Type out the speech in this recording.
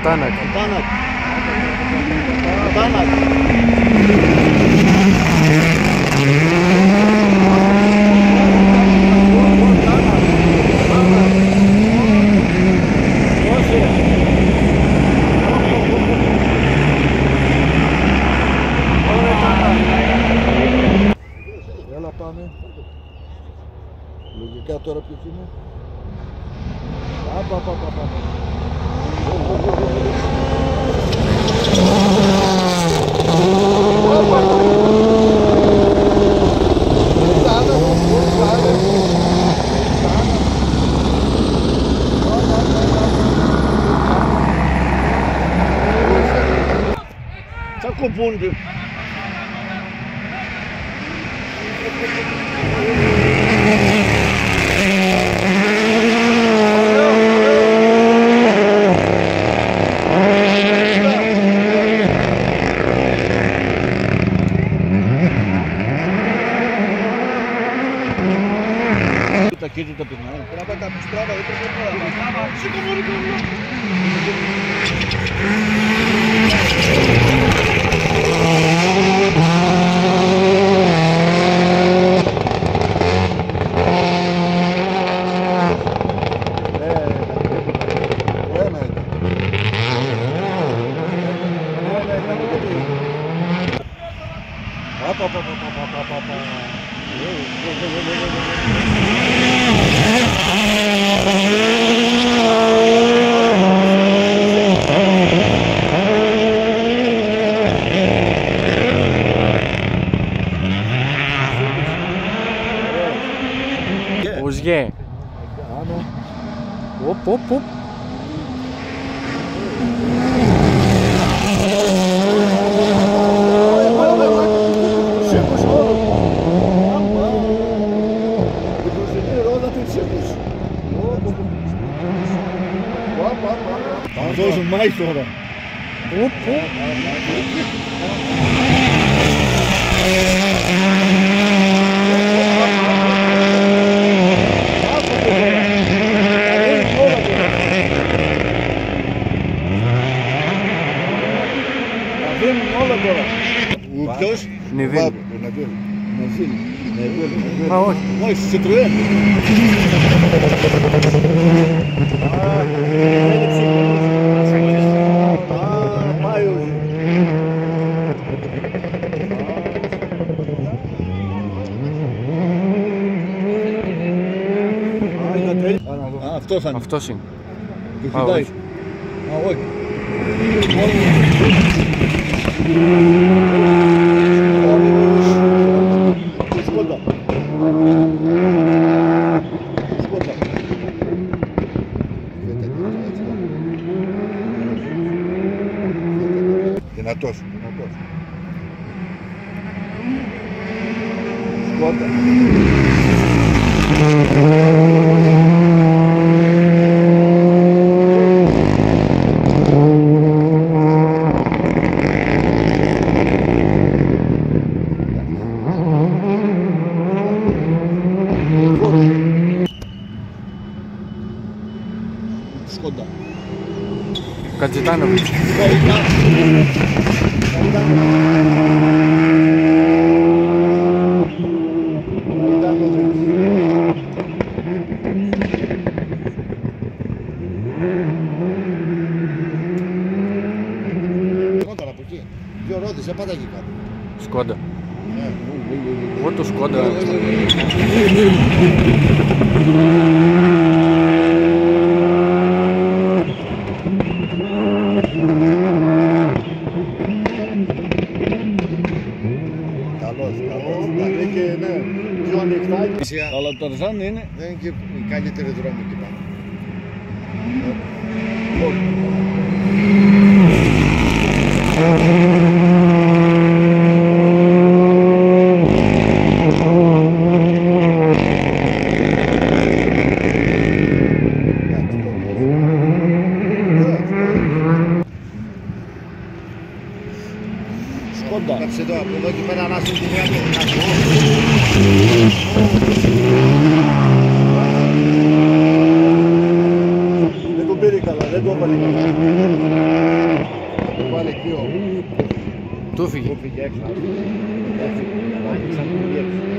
Τάνακ. Έλα πάμε. Λογικά τώρα ποιος είναι. Τσακοπούνται. Τα κοίτα τα πεινάει. Τράβα τα πιστράβα, δεν πρέπει Ουζιέ. Οπ. Θα δώσουν μάχη τώρα. Ποιος? Νεβίλ. Νεβίλ. Α, όχι. Όχι, Citroën. Αυτός είναι. Αυτός είναι. Του Α, κοιτάει. όχι. Α, όχι. Σκότα. Δυνατός. Σκότα. Σκόντα. Κατζητάνοβιτς. Δύο ρόδες, πάτα εκεί κάτω. Σκόντα. Εγώ το Σκόντα. Καλώς. Είναι και ναι, πιο ανοιχτά. Αλλά το Ταρζάν είναι. Δεν είναι και η καλύτερη δρόμη εκεί πάνω. Σκόντα. Κάτσε εδώ, από εδώ και πέρα να σου τη δεν τον πήρε καλά, δεν το έβαλε καλά. Θα το βάλει εκεί ο... Του φύγε. Του φύγε έξω. Εντάξει, θα το βγει έξω.